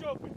open.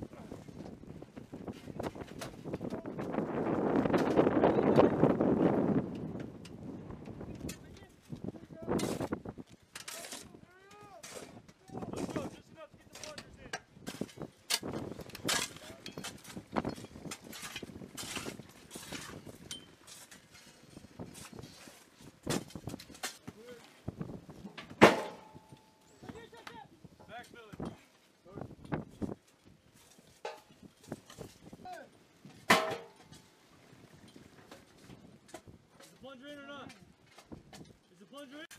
Plunger in or not? Is the plunger in?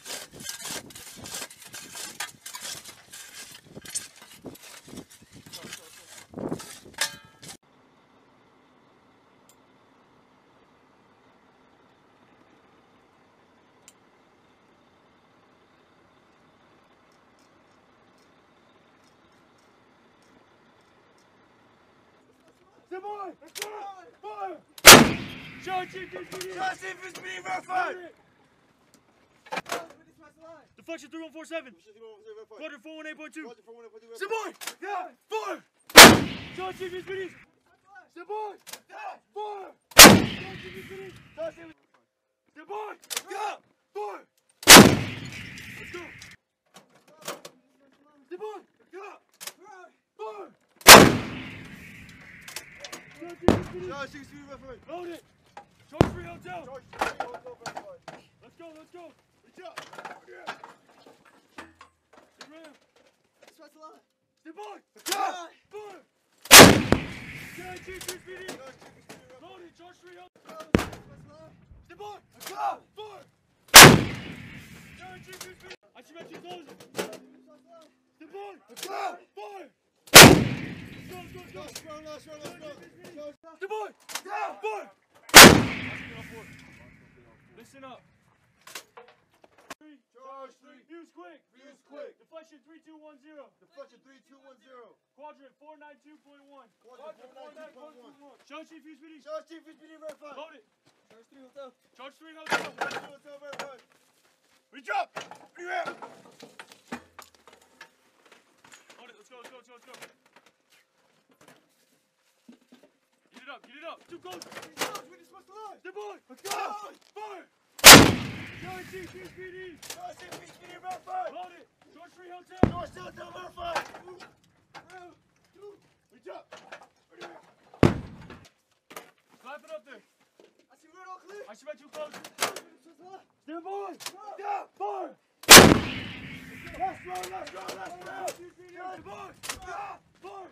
Stand by! Fire! Charge CPD! Charge CPD, verified! Deflection 3147. Quadrant 418.2. Stand by! Fire! Charge CPD! Stand by! Fire! Charge CPD! Stand by! Fire! Let's go! Stand by! Fire! Charge CPD, verified. Load it! Charge 3 hotel! Charge 3 hotel, verified. Let's go, let's go! Reach up! Yeah! Get ram! Stand by! Fire! Charge CPD! Load it! Charge 3 hotel! Stand by! Fire! Charge CPD! I should mention closing! Stand by! Fire! Let's go! Let's go! Stand by! Fire! Listen up. Charge 3. Fuse quick. Fuse quick. Deflection 3210. Deflection 3210. Quadrant 492.1. Quadrant 492.1. Charge chief fuse PD. Charge chief fuse PD, verified. Load it. Charge 3 hotel. Charge 3 hotel. Charge 3 hotel, verified. Reach up. Load it. Let's go. Let's go. Let's go. Let's go. Get it up. Too close. We just must alive. Stand by. Let's go. Fire. Charge chief fuse PD. Charge chief fuse PD, verified. Load it. Charge 3 hotel. Charge 3 hotel, verified. Reach up. Clap it up there. I see we're all clear. I should bet you close. Stand by. Fire. Last round, last round, last round. Stand by. Fire.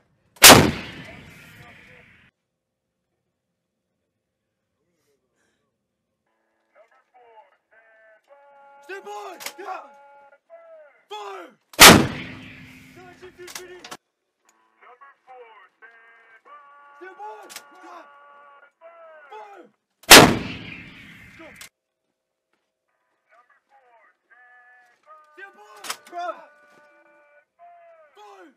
Stand by! Fire! Charge chief fuse PD. Number 4, Stand by! Fire! Let's go! Number 4, Stand by! Run. Fire!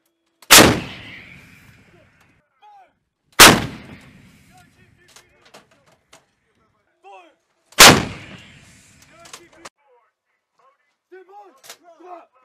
Fire! Charge chief fuse PD. Fire! Charge chief fuse. Stand by!